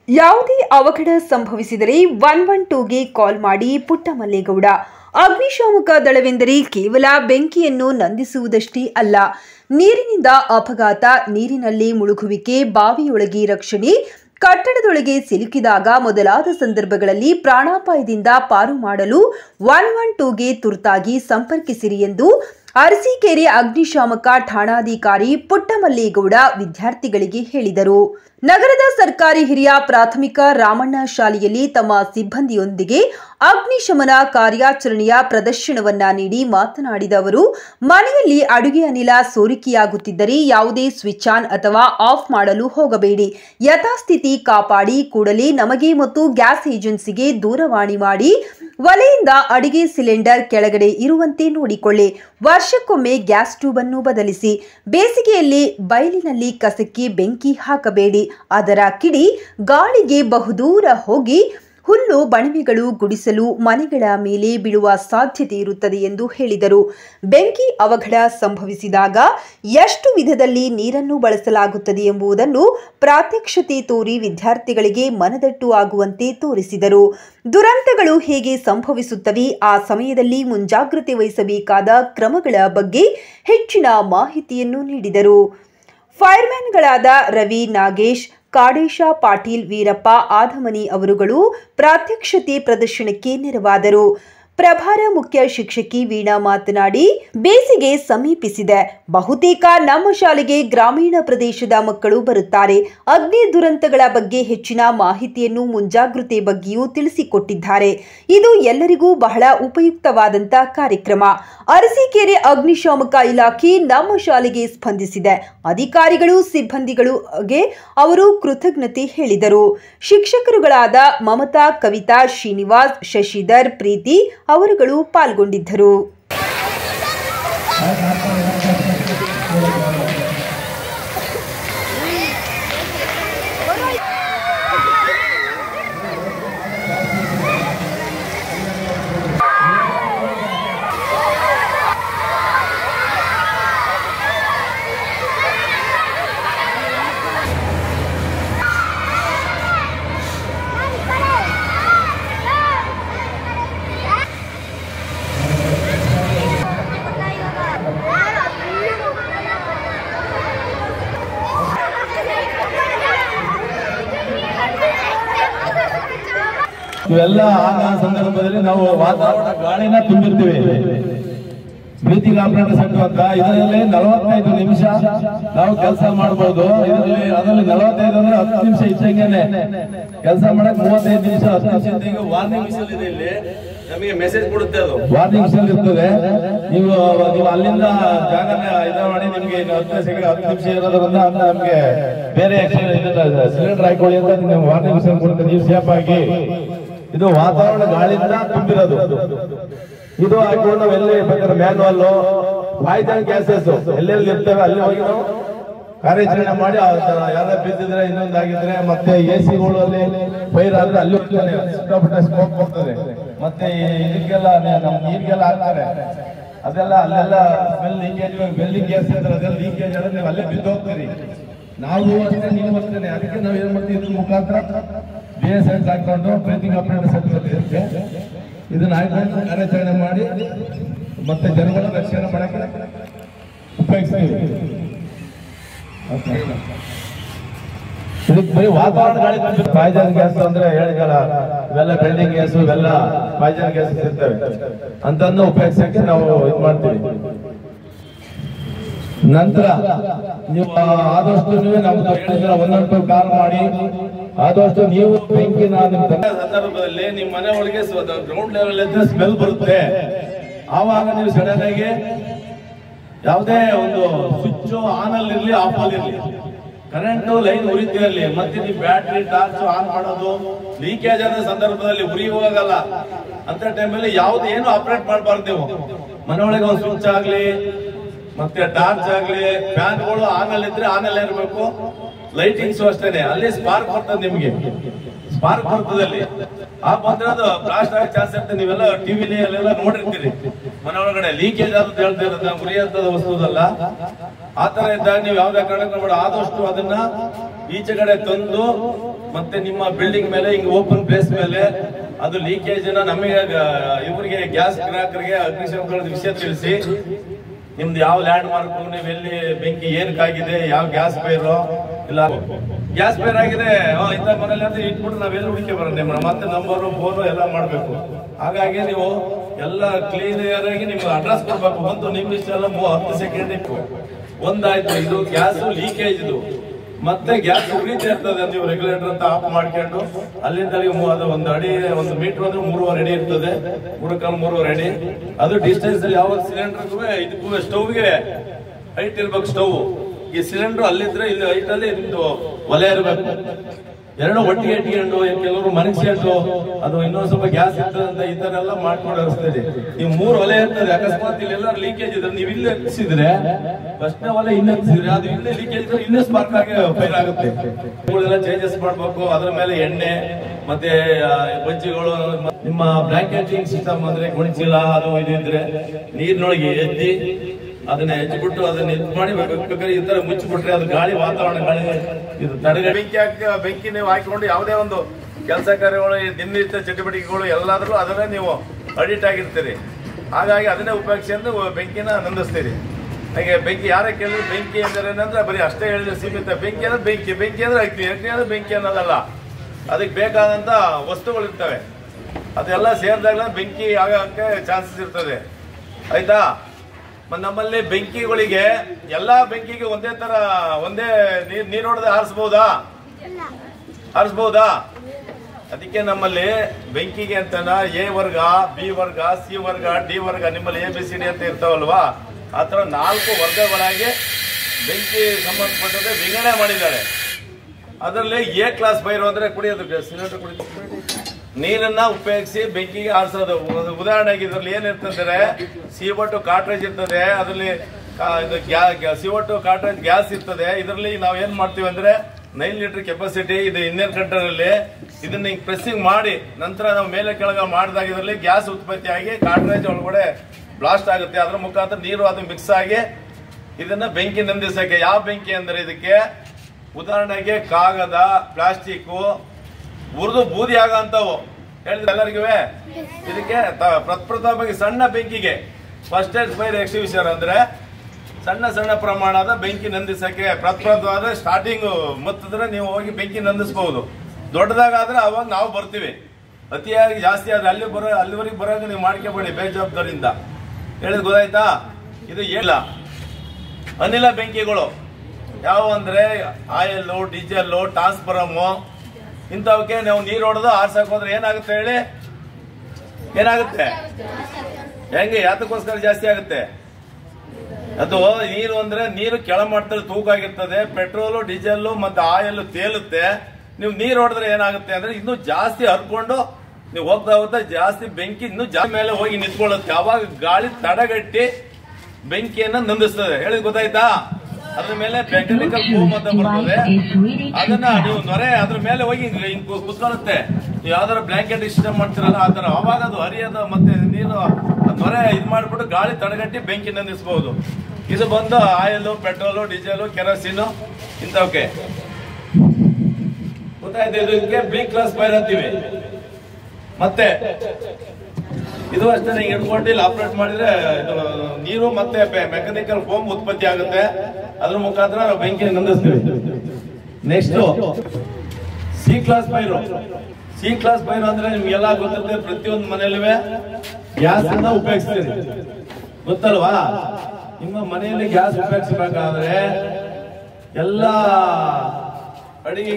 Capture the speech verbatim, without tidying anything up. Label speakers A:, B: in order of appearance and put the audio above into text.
A: ಯಾವುದೇ ಅವಘಡ ಸಂಭವಿಸಿದರೆ ಒನ್ ಒನ್ ಟೂಗೆ ಕಾಲ್ ಮಾಡಿ ಪುಟ್ಟಮಲ್ಲೇಗೌಡ. ಅಗ್ನಿಶಾಮಕ ದಳವೆಂದರೆ ಕೇವಲ ಬೆಂಕಿಯನ್ನು ನಂದಿಸುವುದಷ್ಟೇ ಅಲ್ಲ, ನೀರಿನಿಂದ ಅಪಘಾತ, ನೀರಿನಲ್ಲಿ ಮುಳುಗುವಿಕೆ, ಬಾವಿಯೊಳಗೆ ರಕ್ಷಣೆ, ಕಟ್ಟಡದೊಳಗೆ ಸಿಲುಕಿದಾಗ ಮೊದಲಾದ ಸಂದರ್ಭಗಳಲ್ಲಿ ಪ್ರಾಣಾಪಾಯದಿಂದ ಪಾರು ಮಾಡಲು ಒನ್ ಒನ್ ಟೂಗೆ ತುರ್ತಾಗಿ ಸಂಪರ್ಕಿಸಿರಿ ಎಂದು ಅರಸೀಕೆರೆ ಅಗ್ನಿಶಾಮಕ ಠಾಣಾಧಿಕಾರಿ ಪುಟ್ಟಮಲ್ಲೇಗೌಡ ವಿದ್ಯಾರ್ಥಿಗಳಿಗೆ ಹೇಳಿದರು. ನಗರದ ಸರ್ಕಾರಿ ಹಿರಿಯ ಪ್ರಾಥಮಿಕ ರಾಮಣ್ಣ ಶಾಲೆಯಲ್ಲಿ ತಮ್ಮ ಸಿಬ್ಬಂದಿಯೊಂದಿಗೆ ಅಗ್ನಿಶಮನ ಕಾರ್ಯಾಚರಣೆಯ ಪ್ರದರ್ಶನವನ್ನ ನೀಡಿ ಮಾತನಾಡಿದ ಅವರು, ಮನೆಯಲ್ಲಿ ಅಡುಗೆ ಅನಿಲ ಸೋರಿಕೆಯಾಗುತ್ತಿದ್ದರೆ ಯಾವುದೇ ಸ್ವಿಚ್ ಆನ್ ಅಥವಾ ಆಫ್ ಮಾಡಲು ಹೋಗಬೇಡಿ. ಯಥಾಸ್ಥಿತಿ ಕಾಪಾಡಿ ಕೂಡಲೇ ನಮಗೆ ಮತ್ತು ಗ್ಯಾಸ್ ಏಜೆನ್ಸಿಗೆ ದೂರವಾಣಿ ಮಾಡಿ ಒಲೆಯಿಂದ ಅಡಿಗೆ ಸಿಲಿಂಡರ್ ಕೆಳಗಡೆ ಇರುವಂತೆ ನೋಡಿಕೊಳ್ಳಿ. ವರ್ಷಕ್ಕೊಮ್ಮೆ ಗ್ಯಾಸ್ ಟ್ಯೂಬ್ ಅನ್ನು ಬದಲಿಸಿ. ಬೇಸಿಗೆಯಲ್ಲಿ ಬಯಲಿನಲ್ಲಿ ಕಸಕ್ಕೆ ಬೆಂಕಿ ಹಾಕಬೇಡಿ. ಅದರ ಕಿಡಿ ಗಾಳಿಗೆ ಬಹುದೂರ ಹೋಗಿ ಹುಲ್ಲು ಬಣವೆಗಳು ಗುಡಿಸಲು ಮನೆಗಳ ಮೇಲೆ ಬೀಳುವ ಸಾಧ್ಯತೆ ಇರುತ್ತದೆ ಎಂದು ಹೇಳಿದರು. ಬೆಂಕಿ ಅವಘಡ ಸಂಭವಿಸಿದಾಗ ಎಷ್ಟು ವಿಧದಲ್ಲಿ ನೀರನ್ನು ಬಳಸಲಾಗುತ್ತದೆ ಎಂಬುದನ್ನು ಪ್ರಾತ್ಯಕ್ಷತೆ ತೋರಿ ವಿದ್ಯಾರ್ಥಿಗಳಿಗೆ ಮನದಟ್ಟು ಆಗುವಂತೆ ತೋರಿಸಿದರು. ದುರಂತಗಳು ಹೇಗೆ ಸಂಭವಿಸುತ್ತವೆ, ಆ ಸಮಯದಲ್ಲಿ ಮುಂಜಾಗ್ರತೆ ವಹಿಸಬೇಕಾದ ಕ್ರಮಗಳ ಬಗ್ಗೆ ಹೆಚ್ಚಿನ ಮಾಹಿತಿಯನ್ನು ನೀಡಿದರು. ಫೈರ್ಮ್ಯಾನ್ಗಳಾದ ರವಿ, ನಾಗೇಶ್, ಕಾಡೇಶ, ಪಾಟೀಲ್, ವೀರಪ್ಪ, ಆದಮನಿ ಅವರುಗಳು ಪ್ರಾತ್ಯಕ್ಷತೆ ಪ್ರದರ್ಶನಕ್ಕೆ ನೆರವಾದರು. ಪ್ರಭಾರ ಮುಖ್ಯ ಶಿಕ್ಷಕಿ ವೀಣಾ ಮಾತನಾಡಿ, ಬೇಸಿಗೆ ಸಮೀಪಿಸಿದೆ. ಬಹುತೇಕ ನಮ್ಮ ಶಾಲೆಗೆ ಗ್ರಾಮೀಣ ಪ್ರದೇಶದ ಮಕ್ಕಳು ಬರುತ್ತಾರೆ. ಅಗ್ನಿ ದುರಂತಗಳ ಬಗ್ಗೆ ಹೆಚ್ಚಿನ ಮಾಹಿತಿಯನ್ನು ಮುಂಜಾಗೃತಿ ಬಗ್ಗೆಯೂ ತಿಳಿಸಿಕೊಟ್ಟಿದ್ದಾರೆ. ಇದು ಎಲ್ಲರಿಗೂ ಬಹಳ ಉಪಯುಕ್ತವಾದಂಥ ಕಾರ್ಯಕ್ರಮ. ಅರಸೀಕೆರೆ ಅಗ್ನಿಶಾಮಕ ಇಲಾಖೆ ನಮ್ಮ ಶಾಲೆಗೆ ಸ್ಪಂದಿಸಿದೆ. ಅಧಿಕಾರಿಗಳು, ಸಿಬ್ಬಂದಿಗಳಿಗೆ ಅವರು ಕೃತಜ್ಞತೆ ಹೇಳಿದರು. ಶಿಕ್ಷಕರುಗಳಾದ ಮಮತಾ, ಕವಿತಾ, ಶ್ರೀನಿವಾಸ್, ಶಶಿಧರ್, ಪ್ರೀತಿ ಅವರುಗಳು ಪಾಲ್ಗೊಂಡಿದ್ದರು.
B: ಇವೆಲ್ಲ ಆಗ ಸಂದರ್ಭದಲ್ಲಿ ನಾವು ವಾತಾವರಣ ಗಾಳಿನ ತುಂಬಿರ್ತೀವಿ. ಬ್ರೀತಿಂಗ್ ಆಪರೇಟರ್ಸ್ ಅಂತ ಇದರಲ್ಲಿ ನಲವತ್ತೈದು ನಿಮಿಷ ನಾವು ಕೆಲಸ ಮಾಡಬಹುದು. ಇದರಲ್ಲಿ ಅದರಲ್ಲಿ ನಲವತ್ತೈದು ಅಂದ್ರೆ ಹತ್ತು ನಿಮಿಷ ಇದ್ದಂಗೆನೆ ಕೆಲಸ ಮಾಡಕ್ ಮೂವತ್ತೈದು ನಿಮಿಷ ಹತ್ತು ನಿಮಿಷ ಇದ್ದಂಗೆ ವಾರ್ನಿಂಗ್ ವಿಷಲ್ ಇದೆ. ಇಲ್ಲಿ ನಮಗೆ ಮೆಸೇಜ್ ಕೊಡುತ್ತೆ, ಅದು ವಾರ್ನಿಂಗ್ ವಿಷಲ್ ಇರ್ತದೆ. ನೀವು ನೀವು ಅಲ್ಲಿಂದ ಜಾಗನ ಇದ ಮಾಡಿ ನಿಮ್ಗೆ ಹತ್ತು ಸೆಕೆಂಡ್ ಹತ್ತು ನಿಮಿಷ ಇರೋದ್ರಿಂದ ನಮ್ಗೆ ಬೇರೆ ಸಿಲಿಂಡರ್ ಹಾಕೊಳ್ಳಿ ಅಂತ ನಿಮ್ಗೆ ವಾರ್ನಿಂಗ್ ವಿಷಲ್ ಕೊಡುತ್ತೆ. ನೀವು ಸೇಫ್ ಆಗಿ, ಇದು ವಾತಾವರಣ ಗಾಳಿಯಿಂದ ತುಂಬಿರೋದು. ಇದು ಹಾಕೊಂಡು ನಾವೆಲ್ಲಿ ಬೇಕಾದ್ರೆ ಮ್ಯಾನ್ವಲ್ ಪಾಯ್ಸನ್ ಗ್ಯಾಸಸ್ ಎಲ್ಲೆಲ್ಲಿ ಇರ್ತವೆ ಅಲ್ಲಿ ಹೋಗಿ ನಾವು ಕಾರ್ಯಾಚರಣೆ ಮಾಡಿ ಯಾರ ಬಿದ್ದಿದ್ರೆ ಇನ್ನೊಂದಾಗಿದ್ರೆ ಮತ್ತೆ ಎ ಸಿಗಳು ಅಲ್ಲಿ ಫೈರ್ ಆದ್ರೆ ಅಲ್ಲಿ ಸಿಕ್ಕಾಪಟ್ಟೆ ಸ್ಮೋಕ್ ಹೋಗ್ತದೆ. ಮತ್ತೆ ಇದಕ್ಕೆಲ್ಲ ನಮ್ಮ ನೀರಿಗೆಲ್ಲ ಹಾಕ್ತಾರೆ, ಅದೆಲ್ಲ ಅಲ್ಲೆಲ್ಲ ಸ್ಮೆಲ್ ಲೀಕೇಜ್, ವೆಲ್ಡಿಂಗ್ ಗ್ಯಾಸ್ ಇದ್ರೆ ಅದೆಲ್ಲ ಲೀಕೇಜ್ ಆದ್ರೆ ನೀವು ಅಲ್ಲೇ ಬಿದ್ದು ಹೋಗ್ತೀರಿ. ನಾವು ಅಷ್ಟೇ, ನೀವು ಅಷ್ಟೇನೆ. ಅದಕ್ಕೆ ನಾವು ಏನ್ ಮಾಡ್ತೀವಿ, ಇದ್ರ ಮುಖಾಂತರ ಬಿ ಎಸ್ ಎಸ್ ಹಾಕೊಂಡು ಬ್ರೀತಿಂಗ್ ಆಪರೇಟರ್ ಸರ್ಟಿಫಿಕೇಟ್ ಇರುತ್ತೆ, ಇದನ್ನ ಹಾಕೊಂಡು ಕಾರ್ಯಾಚರಣೆ ಮಾಡಿ ಮತ್ತೆ ಜನಗಳ ರಕ್ಷಣೆ ಮಾಡಕ್ಕೆ ಉಪಯೋಗಿಸ್ತೀವಿ. ಇದಕ್ಕೆ ಬರೀ ವಾತಾವರಣ ಗಾಳಿ ಪಾಯ್ಸನ್ ಗ್ಯಾಸ್ ಅಂದ್ರೆ ಹೇಳಿದಲ್ಲ, ಇವೆಲ್ಲ ಬಿಲ್ಡಿಂಗ್ ಗ್ಯಾಸ್, ಇವೆಲ್ಲ ಪಾಯ್ಸನ್ ಗ್ಯಾಸ್ ಇರ್ತವೆ ಅಂತಂದು ಉಪಯೋಗಿಸಕ್ಕೆ ನಾವು ಇದು ಮಾಡ್ತೀವಿ. ನಂತರ ನೀವು ಆದಷ್ಟು ನೀವೇ ನಮ್ಗೆ ಹೇಳಿದ್ರೆ ಒಂದೊಂದು ಕಾಲ್ ಮಾಡಿ ಆದಷ್ಟು ನೀವು ಬೆಂಕಿನ ಸಂದರ್ಭದಲ್ಲಿ ನಿಮ್ಮ ಮನೆ ಒಳಗೆ ಗ್ರೌಂಡ್ ಲೆವೆಲ್ ಇದ್ರೆ ಸ್ಮೆಲ್ ಬರುತ್ತೆ. ಆವಾಗ ನೀವು ಸಡನ್ ಆಗಿ ಯಾವುದೇ ಒಂದು ಸ್ವಿಚ್ ಆನ್ ಅಲ್ಲಿ ಇರ್ಲಿ ಆಫ್ ಅಲ್ಲಿ ಇರ್ಲಿ, ಕರೆಂಟ್ ಲೈನ್ ಉರಿತಾ ಇರಲಿ, ಮತ್ತೆ ನೀವು ಬ್ಯಾಟ್ರಿ ಟಾರ್ಚ್ ಆನ್ ಮಾಡೋದು, ಲೀಕೇಜ್ ಆದ ಸಂದರ್ಭದಲ್ಲಿ ಉರಿ ಹೋಗಲ್ಲ ಅಂತ ಟೈಮಲ್ಲಿ ಯಾವ್ದು ಏನು ಆಪರೇಟ್ ಮಾಡಬಾರ್ದು. ನೀವು ಮನೆಯೊಳಗೆ ಒಂದು ಸ್ವಿಚ್ ಆಗ್ಲಿ ಮತ್ತೆ ಟಾರ್ಚ್ ಆಗ್ಲಿ ಫ್ಯಾನ್ಗಳು ಆನ್ ಅಲ್ಲಿ ಇದ್ರೆ ಆನ್ ಅಲ್ಲೇ ಇರಬೇಕು. ಲೈಟಿಂಗ್ಸ್ ಅಷ್ಟೇನೆ, ಅಲ್ಲಿ ಸ್ಪಾರ್ಕ್ ಬರ್ತದೆ, ನಿಮ್ಗೆ ಸ್ಪಾರ್ಕ್ ಬರ್ತದೆ ಅಲ್ಲಿ. ಆ ಬಂದ್ರೆ ಅದು ಬ್ಲಾಸ್ಟ್ ಆಗೋ ಚಾನ್ಸ್ ಇರುತ್ತೆ. ನೀವೆಲ್ಲ ಟಿವಿಲಿ ಅಲ್ಲೆಲ್ಲ ನೋಡಿರ್ತೀರಿ, ಮನೆ ಒಳಗಡೆ ಲೀಕೇಜ್ ಆದ ಹೇಳ್ತಾ ಇರೋದು, ಉರಿಯಂತದ ವಸ್ತುದಲ್ಲ. ಆತರ ಇದ್ದಾಗ ನೀವು ಯಾವ್ದೇ ಕಾರಣಕ್ಕೂ ಬೇಡ, ಆದಷ್ಟು ಅದನ್ನ ಈಚೆ ಕಡೆ ತಂದು ಮತ್ತೆ ನಿಮ್ಮ ಬಿಲ್ಡಿಂಗ್ ಮೇಲೆ ಹಿಂಗ್ ಓಪನ್ ಪ್ಲೇಸ್ ಮೇಲೆ ಅದು ಲೀಕೇಜ್ ನಮಗೆ ಇವರಿಗೆ ಗ್ಯಾಸ್ ಗ್ರಾಹಕರಿಗೆ ಅಗ್ನಿಶಾಮಕಗಳ ವಿಷಯ ತಿಳಿಸಿ, ನಿಮ್ದು ಯಾವ ಲ್ಯಾಂಡ್ ಮಾರ್ಕ್, ನೀವು ಎಲ್ಲಿ ಬೆಂಕಿ ಏನಕ್ಕಾಗಿದೆ, ಯಾವ ಗ್ಯಾಸ್ ಪೈರು ಇಲ್ಲ ಗ್ಯಾಸ್ ಪೈರ್ ಆಗಿದೆ ಇಂಥ ಮನೇಲಿ ಅಂತ ಇಟ್ಬಿಟ್ಟು ನಾವೆಲ್ಲ ಹುಡುಕಿ ಬರೋಣ, ಮತ್ತೆ ನಂಬರು ಫೋನು ಎಲ್ಲ ಮಾಡ್ಬೇಕು. ಹಾಗಾಗಿ ನೀವು ಎಲ್ಲ ಕ್ಲೀನಿಯರ್ ಆಗಿ ನಿಮ್ಗೆ ಅಡ್ರೆಸ್ ಕೊಡ್ಬೇಕು. ಒಂದು ನಿಮಿಷ ಎಲ್ಲ ಹತ್ತು ಸೆಕೆಂಡ್ ಇತ್ತು ಒಂದಾಯ್ತು. ಇದು ಗ್ಯಾಸ್ ಲೀಕೇಜ್ ಇದು, ಮತ್ತೆ ಗ್ಯಾಸ್ ಉರಿತಾ ಇರ್ತದೆ, ನೀವು ರೆಗ್ಯುಲೇಟರ್ ಅಂತ ಆಫ್ ಮಾಡ್ಕೊಂಡು ಅಲ್ಲಿಂದ ಅದು ಒಂದು ಅಡಿ ಒಂದು ಮೀಟರ್ ಅಂದ್ರೆ ಮೂರುವರೆ ಅಡಿ ಇರ್ತದೆ, ಮೂರಕ್ಕಲ್ಲಿ ಮೂರುವರೆ ಅಡಿ. ಅದು ಡಿಸ್ಟೆನ್ಸ್ ಅಲ್ಲಿ ಯಾವ ಸಿಲಿಂಡರ್ಗೂ ಇದಕ್ಕೂ ಸ್ಟವ್ಗೆ ಹೈಟ್ ಇರ್ಬೇಕು. ಸ್ಟವ್ ಈ ಸಿಲಿಂಡರ್ ಅಲ್ಲಿದ್ರೆ ಇಲ್ಲಿ ಹೈಟ್ ಅಲ್ಲಿ ನಿಮ್ದು ಒಲೆ ಇರಬೇಕು. ಎರಡು ಒಟ್ಟಿಗೆ ಇಟ್ಕೊಂಡು ಕೆಲವರು ಮನಸ್ಸಿಟ್ಟು ಅದು ಇನ್ನೊಂದ್ ಸ್ವಲ್ಪ ಗ್ಯಾಸ್ ಇರ್ತದೆ ಅಂತ ಈ ತರ ಎಲ್ಲ ಮಾಡ್ಕೊಂಡು ಹರಿಸ್ತದೆ. ನೀವು ಮೂರು ಒಲೆ ಇರ್ತದೆ, ಅಕಸ್ಮಾತ್ ಇಲ್ಲಿ ಎಲ್ಲ ಲೀಕೇಜ್ ಇದ್ರೆ ನೀವು ಇಲ್ಲಿ ಹತ್ತಿಸಿದ್ರೆ ಫಸ್ಟ್ನೇ ಒಲೆ ಇಲ್ಲಿ ಹತ್ತಿಸಿದ್ರೆ ಅದು ಇಲ್ಲೇ ಲೀಕೇಜ್ ಇದ್ರೆ ಇನ್ನೂ ಸ್ಪಾರ್ಕ್ ಆಗಿ ಫೈರ್ ಆಗುತ್ತೆ. ಇವುಗಳೆಲ್ಲ ಚೇಂಜಸ್ ಮಾಡ್ಬೇಕು. ಅದ್ರ ಮೇಲೆ ಎಣ್ಣೆ ಮತ್ತೆ ಬಜ್ಜಿಗಳು, ನಿಮ್ಮ ಬ್ಲಾಂಕೆಟಿಂಗ್ ಸಿಸ್ಟಮ್ ಅಂದ್ರೆ ಗುಣಿಚೀಲ ಅದು ಇದು ಇದ್ರೆ ನೀರಿನೊಳಗೆ ಎದ್ದಿ ಅದನ್ನ ಹೆಚ್ಚಿಬಿಟ್ಟು ಅದನ್ನ ಎದ್ದು ಮಾಡಿ ಬೇಕಾದ್ರೆ ಈ ತರ ಮುಚ್ಚಿಬಿಟ್ರೆ ಅದು ಗಾಳಿ ವಾತಾವರಣ ಗಾಳಿ ಇದು ತಡೆಗಡೆ ಬೆಂಕಿ ಹಾಕಿ ಬೆಂಕಿ ನೀವು ಹಾಕಿಕೊಂಡು ಯಾವುದೇ ಒಂದು ಕೆಲಸ ಕಾರ್ಯಗಳು ದಿನನಿತ್ಯ ಚಟುವಟಿಕೆಗಳು ಎಲ್ಲಾದ್ರೂ ಅದನ್ನೇ ನೀವು ಅಡಿಟ್ ಆಗಿರ್ತೀರಿ. ಹಾಗಾಗಿ ಅದನ್ನೇ ಉಪಯೋಗಿಸಿ ಅಂದ್ರೆ ಬೆಂಕಿನ ನಂದಿಸ್ತೀರಿ. ಹಾಗೆ ಬೆಂಕಿ ಯಾರೇ ಕೇಳಿದ್ರೆ ಬೆಂಕಿ ಅಂದ್ರೆ ಏನಂದ್ರೆ ಬರೀ ಅಷ್ಟೇ ಹೇಳಿದ್ರೆ ಸೀಮಿತ. ಬೆಂಕಿ ಅಂದ್ರೆ ಬೆಂಕಿ, ಬೆಂಕಿ ಅಂದ್ರೆ ಅಗ್ನಿ, ಅಗ್ನಿ ಅಂದ್ರೆ ಬೆಂಕಿ ಅನ್ನೋದಲ್ಲ. ಅದಕ್ಕೆ ಬೇಕಾದಂತ ವಸ್ತುಗಳು ಇರ್ತವೆ, ಅದೆಲ್ಲ ಸೇರಿದಾಗ ಬೆಂಕಿ ಆಗಕ್ಕೆ ಚಾನ್ಸಸ್ ಇರ್ತದೆ. ಆಯ್ತಾ? ನಮ್ಮಲ್ಲಿ ಬೆಂಕಿಗಳಿಗೆ ಎಲ್ಲಾ ಬೆಂಕಿಗೆ ಒಂದೇ ತರ ಒಂದೇ ನೀರ್ ನೀರ್ ಹೊಡೆದ ಹಾರಿಸಬಹುದಾ? ಹಾರಿಸಬಹುದಾ? ಅದಕ್ಕೆ ನಮ್ಮಲ್ಲಿ ಬೆಂಕಿಗೆ ಅಂತನ ಎ ವರ್ಗ, ಬಿ ವರ್ಗ, ಸಿ ವರ್ಗ, ಡಿ ವರ್ಗ, ನಿಮ್ಮಲ್ಲಿ ಎ ಬಿ ಸಿ ಡಿ ಅಂತ ಇರ್ತಾವಲ್ವಾ, ಆತರ ನಾಲ್ಕು ವರ್ಗಗಳಾಗಿ ಬೆಂಕಿ ಸಂಬಂಧಪಟ್ಟಂತೆ ವಿಂಗಡಣೆ ಮಾಡಿದ್ದಾರೆ. ಅದರಲ್ಲಿ ಎ ಕ್ಲಾಸ್ ಫೈರ್ ಅಂದ್ರೆ ಕುಡಿಯೋದು ಸಿಲಿಂಡರ್ ಕುಡಿಯೋದು ನೀರನ್ನ ಉಪಯೋಗಿಸಿ ಬೆಂಕಿಗೆ ಆರಿಸೋದು. ಉದಾಹರಣೆಗೆ ಇದರಲ್ಲಿ ಏನಿರ್ತಂದ್ರೆ ಸಿ ಒ ಟು ಕಾರ್ಟ್ರೇಜ್ ಇರ್ತದೆ, ಅದರಲ್ಲಿ C O two cartridge gas ಇರ್ತದೆ. ಇದರಲ್ಲಿ ನಾವು ಏನ್ ಮಾಡ್ತೀವಿ ಅಂದ್ರೆ ನೈನ್ ಲೀಟರ್ ಕೆಪಾಸಿಟಿ ಇದು ಇಂಡಿಯನ್ ಕಂಟೈನರ್ ಅಲ್ಲಿ ಇದನ್ನ ಪ್ರೆಸ್ಸಿಂಗ್ ಮಾಡಿ ನಂತರ ನಾವು ಮೇಲೆ ಕೆಳಗ ಮಾಡಿದಾಗ ಇದರಲ್ಲಿ ಗ್ಯಾಸ್ ಉತ್ಪತ್ತಿ ಆಗಿ ಕಾರ್ಟ್ರೇಜ್ ಒಳಗಡೆ ಬ್ಲಾಸ್ಟ್ ಆಗುತ್ತೆ. ಅದ್ರ ಮುಖಾಂತರ ನೀರು ಅದು ಮಿಕ್ಸ್ ಆಗಿ ಇದನ್ನ ಬೆಂಕಿ ನಂದಿಸಕ್ಕೆ. ಯಾವ ಬೆಂಕಿ ಅಂದ್ರೆ ಇದಕ್ಕೆ ಉದಾಹರಣೆಗೆ ಕಾಗದ, ಪ್ಲಾಸ್ಟಿಕ್ ಉರಿದು ಬೂದಿ ಆಗಂತವು ಹೇಳಿದ್ರೆ ಎಲ್ಲರಿಗೂ. ಇದಕ್ಕೆ ಪ್ರಪ್ರಥಮವಾಗಿ ಸಣ್ಣ ಬೆಂಕಿಗೆ ಫಸ್ಟ್ ಏಡ್ ಫೈರ್ ಎಕ್ಸ್ಟಿಂಗ್ವಿಷರ್ ಅಂದ್ರೆ ಸಣ್ಣ ಸಣ್ಣ ಪ್ರಮಾಣದ ಬೆಂಕಿ ನಂದಿಸಕ್ಕೆ ಪ್ರಪ್ರಥಮವಾದ ಸ್ಟಾರ್ಟಿಂಗ್ ಮತ್ತಿದ್ರೆ ನೀವು ಹೋಗಿ ಬೆಂಕಿ ನಂದಿಸಬಹುದು. ದೊಡ್ಡದಾಗಾದ್ರೆ ಅವಾಗ ನಾವು ಬರ್ತೀವಿ. ಅತಿಯಾಗಿ ಜಾಸ್ತಿ ಆದ್ರೆ ಅಲ್ಲಿ ಬರೋ ಅಲ್ಲಿವರೆಗೆ ಬರೋಕೆ ನೀವು ಮಾಡ್ಕೋಬೇಡಿ ಬೇಜವಾಬ್ದಾರಿಯಿಂದ. ಹೇಳಿದ್ ಗೊತ್ತಾಯ್ತಾ? ಇದು ಇಲ್ಲ ಅನಿಲ ಬೆಂಕಿಗಳು ಯಾವ ಅಂದ್ರೆ ಆಯಿಲ್, ಡೀಸೆಲ್, ಟ್ರಾನ್ಸ್ಫಾರ್ಮು ಇಂಥವಕ್ಕೆ ನಾವು ನೀರು ಹೊಡೆದು ಆರ್ಸಕ್ ಹೋದ್ರೆ ಏನಾಗುತ್ತೆ ಹೇಳಿ? ಏನಾಗುತ್ತೆ? ಹೆಂಗೆ ಯಾತಕ್ಕೋಸ್ಕರ ಜಾಸ್ತಿ ಆಗುತ್ತೆ? ಅದು ನೀರು ಅಂದ್ರೆ ನೀರು ಕೆಳಮಟ್ಟದಲ್ಲಿ ತೂಕ ಆಗಿರ್ತದೆ. ಪೆಟ್ರೋಲು, ಡೀಸೆಲ್ ಮತ್ತೆ ಆಯಿಲ್ ತೇಲುತ್ತೆ. ನೀವು ನೀರು ಹೊಡೆದ್ರೆ ಏನಾಗುತ್ತೆ ಅಂದ್ರೆ ಇನ್ನೂ ಜಾಸ್ತಿ ಹರ್ಕೊಂಡು ನೀವು ಹೋಗ್ತಾ ಹೋಗ್ತಾ ಜಾಸ್ತಿ ಬೆಂಕಿ ಇನ್ನೂ ಜಾಸ್ತಿ ಮೇಲೆ ಹೋಗಿ ನಿಂತ್ಕೊಳ್ಳುತ್ತೆ. ಅವಾಗ ಗಾಳಿ ತಡೆಗಟ್ಟಿ ಬೆಂಕಿಯನ್ನ ನಂದಿಸ್ತದೆ. ಹೇಳಿದ್ ಗೊತ್ತಾಯ್ತಾ? ಅದ್ರ ಮೇಲೆ ಮೆಕ್ಯಾನಿಕಲ್ ಫೋಮ್ ಅಂತ ಬರ್ತದೆ. ಅದನ್ನ ನೀವು ನೊರೆ ಅದ್ರ ಮೇಲೆ ಹೋಗಿ ಕುತ್ಕೊಳ್ಳುತ್ತೆ. ನೀವು ಯಾವ್ದಾರ ಬ್ಲಾಂಕೆಟ್ ಸಿಸ್ಟಮ್ ಮಾಡ್ತಿರಲ್ಲ ಆತರ, ಅವಾಗ ಅದು ಹರಿಯೋದು ಮತ್ತೆ ನೀರು ನೊರೆ ಇದ್ ಮಾಡ್ಬಿಟ್ಟು ಗಾಳಿ ತಡೆಗಟ್ಟಿ ಬೆಂಕಿ ನಂದಿಸಬಹುದು. ಇದು ಬಂದು ಆಯಿಲ್, ಪೆಟ್ರೋಲು, ಡೀಸೆಲ್, ಕೆರೋಸಿನ್ ಇಂಥವಕ್ಕೆ ಗೊತ್ತಾಯ್ತು. ಇದಕ್ಕೆ ಬಿ ಕ್ಲಾಸ್ ಫೈರ್ ಅಂತೀವಿ. ಮತ್ತೆ ಇದು ಅಷ್ಟೇ ಹಿಡ್ಕೊಂಡು ಇಲ್ಲಿ ಆಪರೇಟ್ ಮಾಡಿದ್ರೆ ನೀರು ಮತ್ತೆ ಮೆಕ್ಯಾನಿಕಲ್ ಫೋಮ್ ಉತ್ಪತ್ತಿ ಆಗುತ್ತೆ. ಅದ್ರ ಮುಖಾಂತರ ನಾವು ಬೆಂಕಿ ನಂದಿಸ್ತೀವಿ. Next C class fire. C class fire ಅಂದ್ರೆ ನಿಮ್ಗೆಲ್ಲ ಗೊತ್ತಿರ್ತದೆ, ಪ್ರತಿಯೊಂದು ಮನೆಯಲ್ಲೂ ಗ್ಯಾಸ್ ಅನ್ನ ಉಪಯೋಗಿಸ್ತೀರಿ ಗೊತ್ತಲ್ವಾ? ನಿಮ್ಮ ಮನೆಯಲ್ಲಿ ಗ್ಯಾಸ್ ಉಪಯೋಗಿಸಬೇಕಾದ್ರೆ ಎಲ್ಲಾ ಅಡಿಗೆ